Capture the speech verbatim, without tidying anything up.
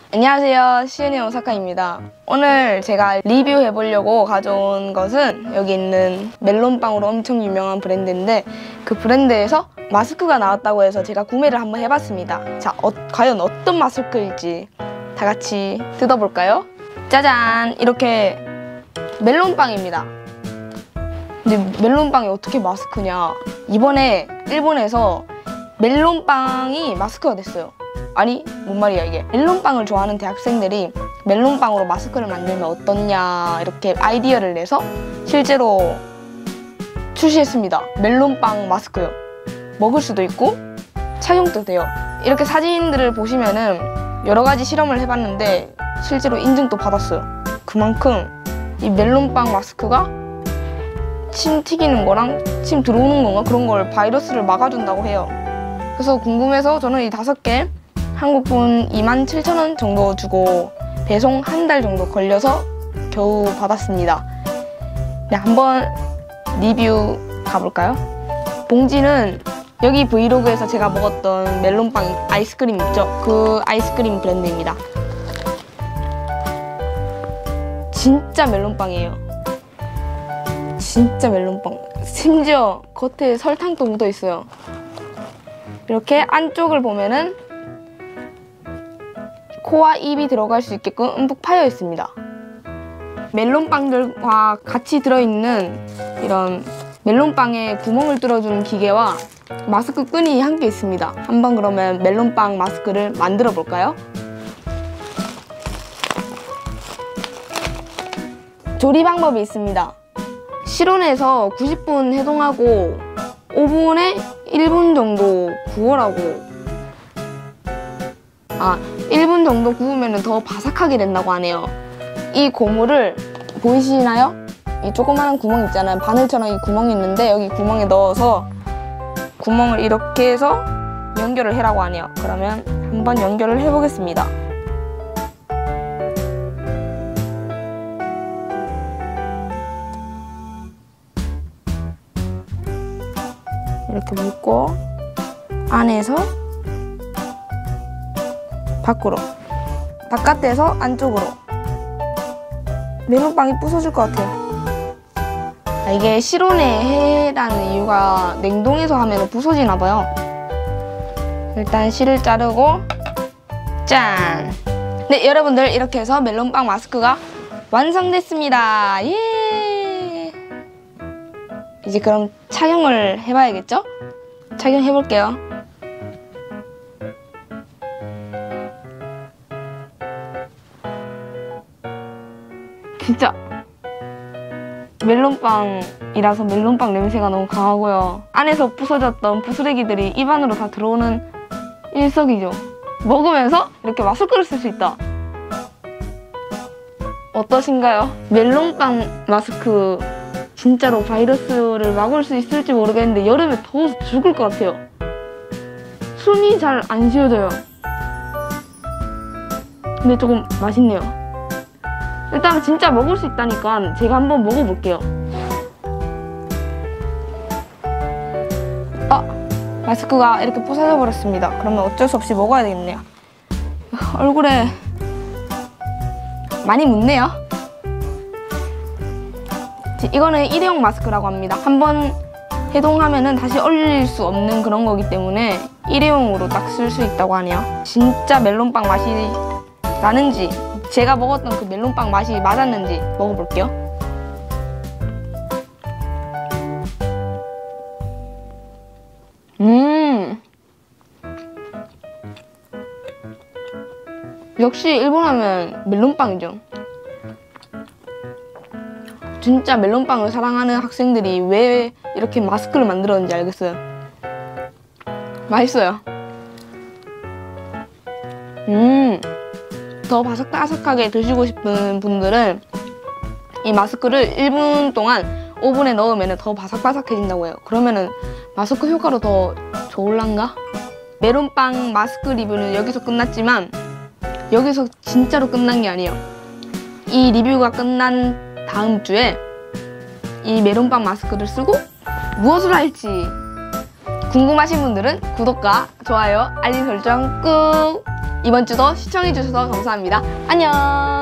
안녕하세요, 시은의 오사카입니다. 오늘 제가 리뷰해보려고 가져온 것은 여기 있는 멜론빵으로 엄청 유명한 브랜드인데, 그 브랜드에서 마스크가 나왔다고 해서 제가 구매를 한번 해봤습니다. 자, 어, 과연 어떤 마스크일지 다 같이 뜯어볼까요? 짜잔! 이렇게 멜론빵입니다. 근데 멜론빵이 어떻게 마스크냐? 이번에 일본에서 멜론빵이 마스크가 됐어요. 아니, 뭔 말이야 이게. 멜론빵을 좋아하는 대학생들이 멜론빵으로 마스크를 만들면 어떻냐 이렇게 아이디어를 내서 실제로 출시했습니다. 멜론빵 마스크요. 먹을 수도 있고 착용도 돼요. 이렇게 사진들을 보시면은 여러 가지 실험을 해봤는데 실제로 인증도 받았어요. 그만큼 이 멜론빵 마스크가 침 튀기는 거랑 침 들어오는 건가 그런 걸 바이러스를 막아준다고 해요. 그래서 궁금해서 저는 이 다섯 개 한국돈 이만 칠천 원 정도 주고 배송 한 달 정도 걸려서 겨우 받았습니다. 네, 한번 리뷰 가볼까요? 봉지는 여기 브이로그에서 제가 먹었던 멜론빵 아이스크림 있죠? 그 아이스크림 브랜드입니다. 진짜 멜론빵이에요. 진짜 멜론빵. 심지어 겉에 설탕도 묻어 있어요. 이렇게 안쪽을 보면은 코와 입이 들어갈 수 있게끔 움푹 파여 있습니다. 멜론빵들과 같이 들어있는 이런 멜론빵에 구멍을 뚫어주는 기계와 마스크 끈이 함께 있습니다. 한번 그러면 멜론빵 마스크를 만들어 볼까요? 조리 방법이 있습니다. 실온에서 구십 분 해동하고 오븐에 일 분 정도 구우라고. 아, 일 분 정도 구우면 더 바삭하게 된다고 하네요. 이 고무를 보이시나요? 이 조그마한 구멍 있잖아요. 바늘처럼 이 구멍이 있는데 여기 구멍에 넣어서 구멍을 이렇게 해서 연결을 해라고 하네요. 그러면 한번 연결을 해보겠습니다. 이렇게 묶고 안에서 밖으로, 바깥에서 안쪽으로. 멜론빵이 부서질 것 같아요. 아, 이게 실온에 해라는 이유가 냉동에서 하면 부서지나 봐요. 일단 실을 자르고 짠! 네, 여러분들 이렇게 해서 멜론빵 마스크가 완성됐습니다. 예! 이제 그럼 착용을 해봐야겠죠? 착용해볼게요. 진짜 멜론빵이라서 멜론빵 냄새가 너무 강하고요. 안에서 부서졌던 부스레기들이 입 안으로 다 들어오는 일석이조. 먹으면서 이렇게 마스크를 쓸 수 있다. 어떠신가요? 멜론빵 마스크 진짜로 바이러스를 막을 수 있을지 모르겠는데 여름에 더워서 죽을 것 같아요. 숨이 잘 안 쉬어져요. 근데 조금 맛있네요. 일단 진짜 먹을 수 있다니까 제가 한번 먹어볼게요. 아! 마스크가 이렇게 부서져 버렸습니다. 그러면 어쩔 수 없이 먹어야 되겠네요. 얼굴에 많이 묻네요. 이거는 일회용 마스크라고 합니다. 한번 해동하면은 다시 얼릴 수 없는 그런 거기 때문에 일회용으로 딱 쓸 수 있다고 하네요. 진짜 멜론빵 맛이 나는지, 제가 먹었던 그 멜론빵 맛이 맞았는지 먹어볼게요. 음, 역시 일본 하면 멜론빵이죠. 진짜 멜론빵을 사랑하는 학생들이 왜 이렇게 마스크를 만들었는지 알겠어요. 맛있어요. 음, 더 바삭바삭하게 드시고 싶은 분들은 이 마스크를 일 분 동안 오븐에 넣으면 더 바삭바삭해진다고 해요. 그러면은 마스크 효과로 더 좋을란가? 멜론빵 마스크 리뷰는 여기서 끝났지만 여기서 진짜로 끝난 게 아니에요. 이 리뷰가 끝난 다음 주에 이 멜론빵 마스크를 쓰고 무엇을 할지 궁금하신 분들은 구독과 좋아요, 알림 설정 꾹 이번 주도 시청해주셔서 감사합니다. 안녕.